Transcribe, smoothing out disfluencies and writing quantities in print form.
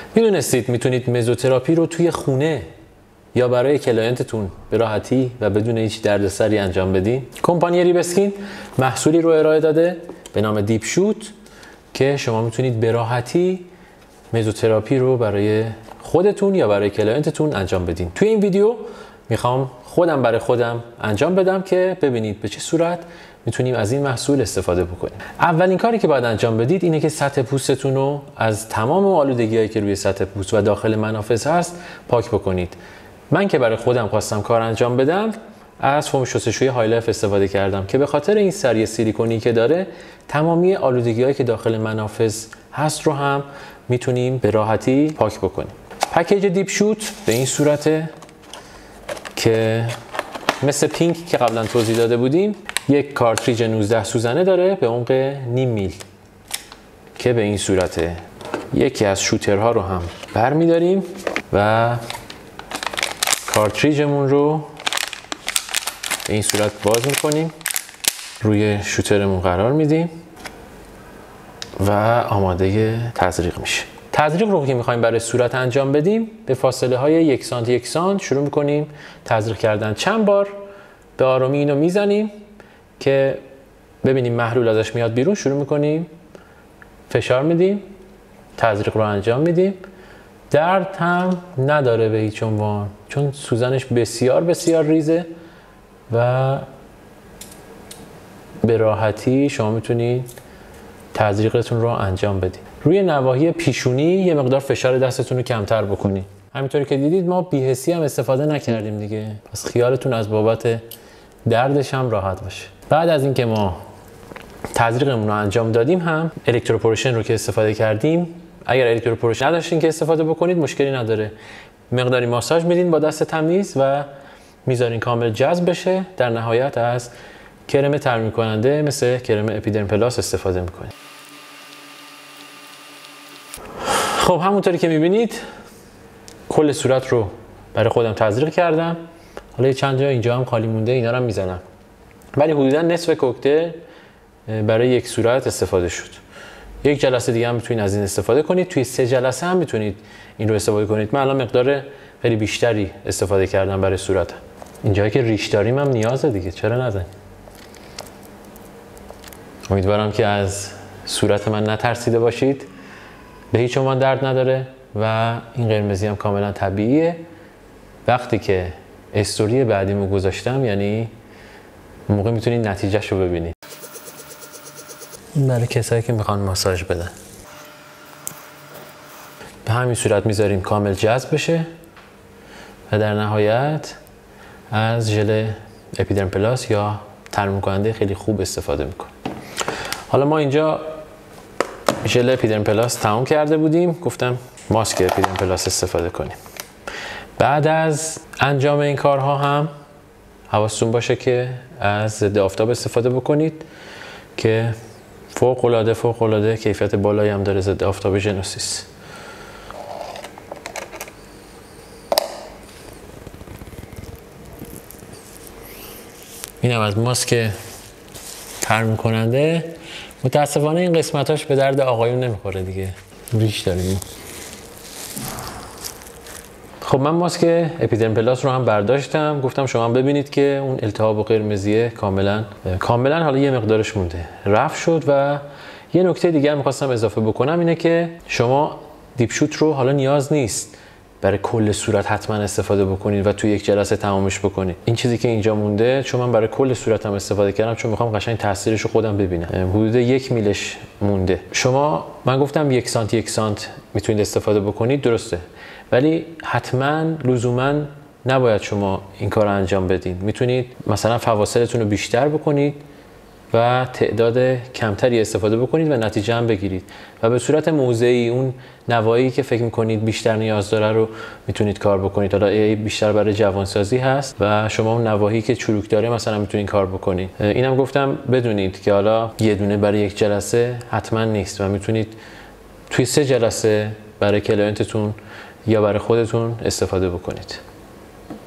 میدونستید میتونید مزوتراپی رو توی خونه یا برای کلاینتتون به راحتی و بدون هیچ دردسری انجام بدین؟ کمپانی ریب اسکین محصولی رو ارائه داده به نام دیپ شوت که شما میتونید به راحتی مزوتراپی رو برای خودتون یا برای کلاینتتون انجام بدین. توی این ویدیو میخوام خودم برای خودم انجام بدم که ببینید به چه صورت میتونیم از این محصول استفاده بکنیم. اولین کاری که باید انجام بدید اینه که سطح پوستتون رو از تمام آلودگی‌هایی که روی سطح پوست و داخل منافذ هست پاک بکنید. من که برای خودم خواستم کار انجام بدم از فوم شستشویی های لایف استفاده کردم که به خاطر این سری سیلیکونی که داره تمامی آلودگی‌هایی که داخل منافذ هست رو هم میتونیم به راحتی پاک بکنیم. پکیج دیپ شوت به این صورته که مثل پینک که قبلا توضیح داده بودیم یک کارتریج 19 سوزنه داره به عمق نیم میل که به این صورته. یکی از شوترها رو هم برمی‌داریم و کارتریجمون رو به این صورت باز می‌کنیم، روی شوترمون قرار میدیم و آماده تزریق میشه. تزریق رو که می‌خوایم برای صورت انجام بدیم به فاصله های 1 سانتی 1 سانت شروع می‌کنیم تزریق کردن. چند بار به آرامی اینو میزنیم که ببینیم محلول ازش میاد بیرون، شروع میکنیم فشار میدیم، تزریق رو انجام میدیم. درد هم نداره به هیچ عنوان چون سوزنش بسیار بسیار ریزه و به راحتی شما میتونید تزریقتون رو انجام بدید. روی نواحی پیشونی یه مقدار فشار دستتون رو کمتر بکنید. همینطوری که دیدید ما بی‌حسی هم استفاده نکردیم دیگه، پس خیالتون از بابت دردش هم راحت باشه. بعد از اینکه ما تزریقمون رو انجام دادیم هم الکتروپورشن رو که استفاده کردیم، اگر الکتروپورشن نداشتین که استفاده بکنید مشکلی نداره، مقداری ماساژ میدین با دست تمیز و میذارین کامل جذب بشه. در نهایت از کرم ترمیم کننده مثل کرم اپیدرم پلاس استفاده میکنید. خب همونطوری که میبینید کل صورت رو برای خودم تزریق کردم. حالا چند جا اینجا هم خالی مونده، اینا رو هم میزنم. ولی حدودا نصف کوکتل برای یک صورت استفاده شد. یک جلسه دیگه هم میتونید از این استفاده کنید. توی 3 جلسه هم میتونید این رو استفاده کنید. من الان مقدار خیلی بیشتری استفاده کردم برای صورتم. اینجایی که ریش داریم هم نیازه دیگه، چرا نزنیم. امیدوارم که از صورت من نترسیده باشید. به هیچ عنوان درد نداره و این قرمزی هم کاملا طبیعیه. وقتی که استوری بعدیمو گذاشتم یعنی اون موقع میتونید نتیجهش رو ببینید. برای کسایی که میخوان ماساژ بدن به همین صورت میذاریم کامل جذب بشه و در نهایت از ژل اپیدرم پلاس یا ترمیم کننده خیلی خوب استفاده میکنیم. حالا ما اینجا ژل اپیدرم پلاس تمام کرده بودیم، گفتم ماسک اپیدرم پلاس استفاده کنیم. بعد از انجام این کارها هم حواستون باشه که از ضد آفتاب استفاده بکنید که فوق العاده کیفیت بالایی هم داره ضد آفتاب ژنوسیس. اینم از ماسک ترمیم کننده. متاسفانه این قسمتاش به درد آقایون نمیخوره دیگه، ریش داریم. خب من ماسک اپیدرم پلاس رو هم برداشتم، گفتم شما هم ببینید که اون التهاب و قرمزیه کاملا حالا یه مقدارش مونده رفع شد. و یه نکته دیگه می‌خواستم اضافه بکنم اینه که شما دیپ شوت رو حالا نیاز نیست برای کل صورت حتما استفاده بکنید و توی یک جلسه تمامش بکنید. این چیزی که اینجا مونده چون من برای کل صورتم استفاده کردم چون میخوام قشنگ تاثیرش رو خودم ببینم، حدود 1 میلش مونده. شما من گفتم 1 سانتی 1 سانت میتونید استفاده بکنید، درسته، ولی حتما لزوما نباید شما این کار رو انجام بدین. میتونید مثلا فواصلتون رو بیشتر بکنید و تعداد کمتری استفاده بکنید و نتیجه هم بگیرید و به صورت موضعی اون نواحی که فکر میکنید بیشتر نیاز داره رو میتونید کار بکنید. حالا بیشتر برای جوانسازی هست و شما اون نواحی که چروک داره مثلا میتونید کار بکنید. اینم گفتم بدونید که حالا یه دونه برای یک جلسه حتما نیست و میتونید توی 3 جلسه برای کلاینتتون یا برای خودتون استفاده بکنید.